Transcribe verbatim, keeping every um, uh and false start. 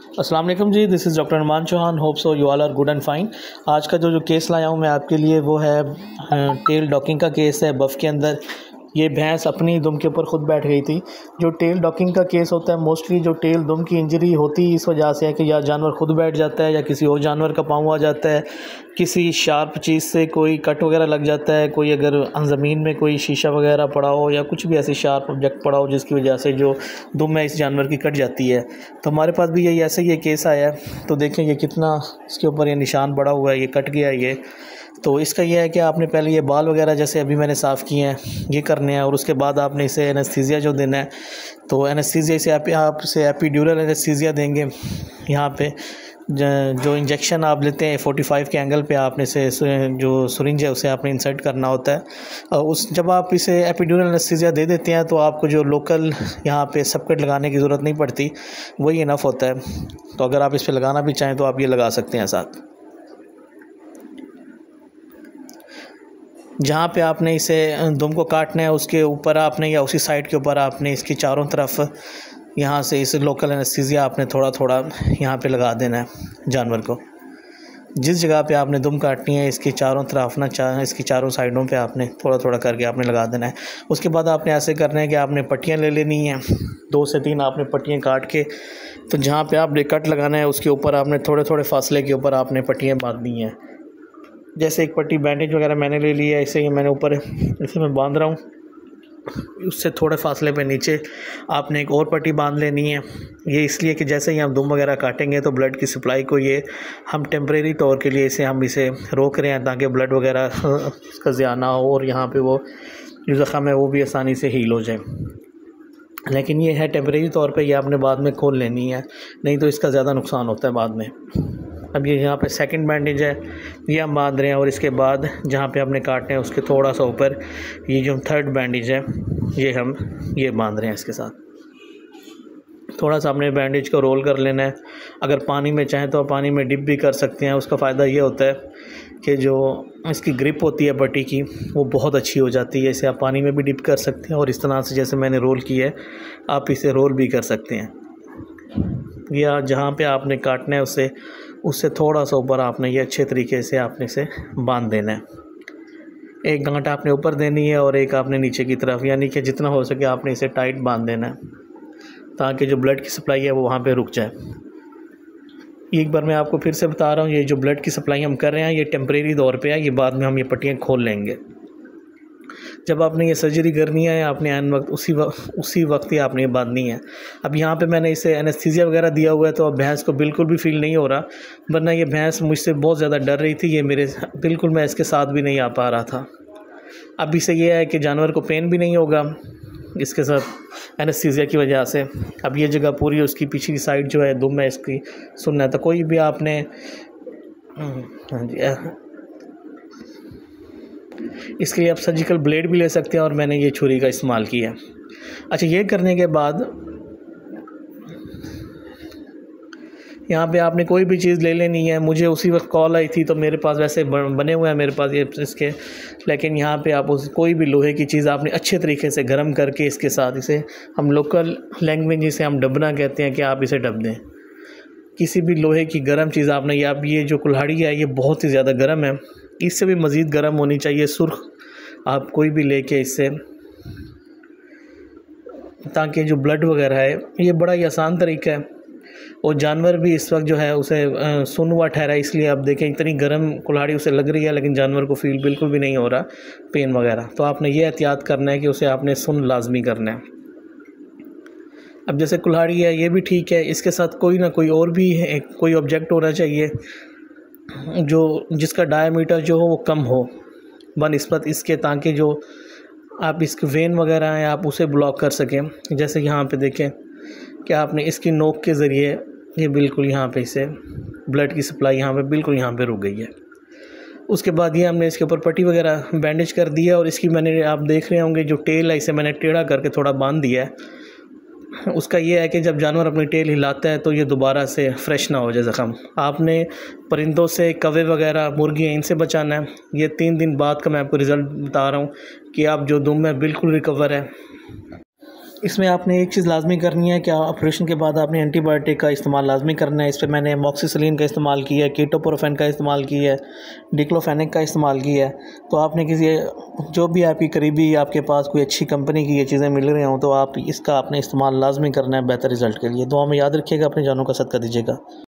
अस्सलाम वालेकुम ji, this is doctor Arman Chauhan. Hope so you all are good and fine. आज का जो जो केस लाया हूँ मैं आपके लिए वो है टेल डॉकिंग का केस है। बफ़ के अंदर ये भैंस अपनी दुम के ऊपर ख़ुद बैठ गई थी। जो टेल डॉकिंग का केस होता है मोस्टली जो टेल दुम की इंजरी होती है इस वजह से है कि या जानवर ख़ुद बैठ जाता है या किसी और जानवर का पाँव आ जाता है, किसी शार्प चीज़ से कोई कट वगैरह लग जाता है, कोई अगर ज़मीन में कोई शीशा वगैरह पड़ा हो या कुछ भी ऐसी शार्प ऑब्जेक्ट पड़ा हो जिसकी वजह से जो दुम है इस जानवर की कट जाती है। तो हमारे पास भी यही ऐसे ही ये केस आया है। तो देखें ये कितना इसके ऊपर ये निशान पड़ा हुआ है, ये कट गया है ये। तो इसका ये है कि आपने पहले ये बाल वगैरह जैसे अभी मैंने साफ़ किए हैं ये करने हैं और उसके बाद आपने इसे एनेस्थीसिया जो देना है। तो एनेस्थीसिया इसे आप आपसे एपिड्यूरल एनेस्थीसिया देंगे। यहाँ पे जो इंजेक्शन आप लेते हैं फोर्टी फाइव के एंगल पे आपने इसे जो सुरिंज है उसे आपने इंसर्ट करना होता है। और उस जब आप इसे एपिड्यूरल एनेस्थीसिया दे देते हैं तो आपको जो लोकल यहाँ पे सबकट लगाने की ज़रूरत नहीं पड़ती, वही इनफ होता है। तो अगर आप इस पर लगाना भी चाहें तो आप ये लगा सकते हैं साथ। जहाँ पे आपने इसे दुम को काटना है उसके ऊपर आपने या उसी साइड के ऊपर आपने इसकी चारों तरफ यहाँ से इस लोकल एनेस्थीसिया आपने थोड़ा थोड़ा यहाँ पे लगा देना है जानवर को। जिस जगह पे आपने दुम काटनी है इसकी चारों तरफ ना चा, इसकी चारों साइडों पे आपने थोड़ा थोड़ा करके आपने लगा देना है। उसके बाद आपने ऐसे करना है कि आपने पट्टियाँ ले लेनी हैं, दो से तीन आपने पट्टियाँ काट के, तो जहाँ पे आपने कट लगाना है उसके ऊपर आपने थोड़े थोड़े फासले के ऊपर आपने पट्टियाँ बांधनी हैं। जैसे एक पट्टी बैंडेज वगैरह मैंने ले ली है, इसे मैंने ऊपर इसे मैं बांध रहा हूँ, उससे थोड़े फासले पे नीचे आपने एक और पट्टी बांध लेनी है। ये इसलिए कि जैसे ही हम दुम वगैरह काटेंगे तो ब्लड की सप्लाई को ये हम टेम्परेरी तौर के लिए इसे हम इसे रोक रहे हैं ताकि ब्लड वगैरह इसका ज़्यादा ना हो और यहाँ पे वो जो ज़ख़म है वो भी आसानी से हील हो जाए। लेकिन ये है टेम्परेरी तौर पे, ये आपने बाद में खोल लेनी है, नहीं तो इसका ज़्यादा नुकसान होता है बाद में। अब ये यहाँ पे सेकंड बैंडेज है ये हम बांध रहे हैं और इसके बाद जहाँ पे आपने काटने हैं उसके थोड़ा सा ऊपर ये जो थर्ड बैंडेज है ये हम ये बांध रहे हैं इसके साथ। थोड़ा सा आपने बैंडेज को रोल कर लेना है। अगर पानी में चाहें तो आप पानी में डिप भी कर सकते हैं। उसका फ़ायदा ये होता है कि जो इसकी ग्रिप होती है पट्टी की वो बहुत अच्छी हो जाती है। इसे आप पानी में भी डिप कर सकते हैं और इस तरह से जैसे मैंने रोल किया है आप इसे रोल भी कर सकते हैं। या जहाँ पे आपने काटना है उससे उससे थोड़ा सा ऊपर आपने ये अच्छे तरीके से आपने इसे बांध देना है। एक गांठ आपने ऊपर देनी है और एक आपने नीचे की तरफ, यानी कि जितना हो सके आपने इसे टाइट बांध देना है ताकि जो ब्लड की सप्लाई है वो वहाँ पे रुक जाए। एक बार मैं आपको फिर से बता रहा हूँ, ये जो ब्लड की सप्लाई हम कर रहे हैं ये टेम्परेरी तौर पे है, ये बाद में हम ये पट्टियाँ खोल लेंगे। जब आपने ये सर्जरी करनी है आपने एन वक्त उसी वक्त उसी वक्त ही आपने ये बांधनी है। अब यहाँ पे मैंने इसे एनेस्थीसिया वगैरह दिया हुआ है तो अब भैंस को बिल्कुल भी फील नहीं हो रहा, वरना ये भैंस मुझसे बहुत ज़्यादा डर रही थी। ये मेरे बिल्कुल मैं इसके साथ भी नहीं आ पा रहा था। अब इसे ये है कि जानवर को पेन भी नहीं होगा इसके साथ एनेस्थीसिया की वजह से। अब ये जगह पूरी उसकी पीछे की साइड जो है दुम है इसकी सुनना है तो कोई भी आपने हाँ जी इसके लिए आप सर्जिकल ब्लेड भी ले सकते हैं और मैंने ये छुरी का इस्तेमाल किया। अच्छा, ये करने के बाद यहाँ पे आपने कोई भी चीज़ ले लेनी है। मुझे उसी वक्त कॉल आई थी तो मेरे पास वैसे बने हुए हैं मेरे पास ये इसके, लेकिन यहाँ पे आप उस कोई भी लोहे की चीज़ आपने अच्छे तरीके से गर्म करके इसके साथ इसे हम लोकल लैंग्वेज जिसे हम डबना कहते हैं कि आप इसे डब दें। किसी भी लोहे की गर्म चीज़ आपने, या आप ये जो कुल्हाड़ी है ये बहुत ही ज़्यादा गर्म है, इससे भी मज़ीद गर्म होनी चाहिए। सुर्ख आप कोई भी लेके इससे, ताकि जो ब्लड वगैरह है ये बड़ा ही आसान तरीका है और जानवर भी इस वक्त जो है उसे सुन हुआ ठहरा। इसलिए आप देखें इतनी गर्म कुल्हाड़ी उसे लग रही है लेकिन जानवर को फील बिल्कुल भी नहीं हो रहा पेन वगैरह। तो आपने ये एहतियात करना है कि उसे आपने सुन लाजमी करना है। अब जैसे कुल्हाड़ी है ये भी ठीक है, इसके साथ कोई ना कोई और भी है, कोई ऑब्जेक्ट होना चाहिए जो जिसका डायमीटर जो हो वो कम हो बनिस्बत इसके, ताकि जो आप इसके वेन वगैरह हैं आप उसे ब्लॉक कर सकें। जैसे यहाँ पे देखें कि आपने इसकी नोक के ज़रिए ये बिल्कुल यहाँ पे इसे ब्लड की सप्लाई यहाँ पे बिल्कुल यहाँ पे रुक गई है। उसके बाद ये हमने इसके ऊपर पट्टी वगैरह बैंडेज कर दिया और इसकी मैंने आप देख रहे होंगे जो टेल है इसे मैंने टेढ़ा करके थोड़ा बांध दिया है। उसका ये है कि जब जानवर अपनी टेल हिलाता है तो ये दोबारा से फ्रेश ना हो जाए ज़ख़म। आपने परिंदों से, कौवे वगैरह, मुर्गियाँ, इनसे बचाना है। ये तीन दिन बाद का मैं आपको रिज़ल्ट बता रहा हूँ कि आप जो दुम है बिल्कुल रिकवर है। इसमें आपने एक चीज़ लाजमी करनी है कि ऑपरेशन के बाद आपने एंटीबायोटिक का इस्तेमाल लाजमी करना है। इस पर मैंने मॉक्सिसिलिन का इस्तेमाल किया है, कीटोप्रोफेन का इस्तेमाल किया है, डिक्लोफेनेक का इस्तेमाल किया है। तो आपने किसी जो भी आपकी करीबी आपके पास कोई अच्छी कंपनी की ये चीज़ें मिल रही हों तो आप इसका आपने इस्तेमाल लाजमी करना है बेहतर रिज़ल्ट के लिए। दुआ में याद रखिएगा, अपनी जानों का सदका दीजिएगा।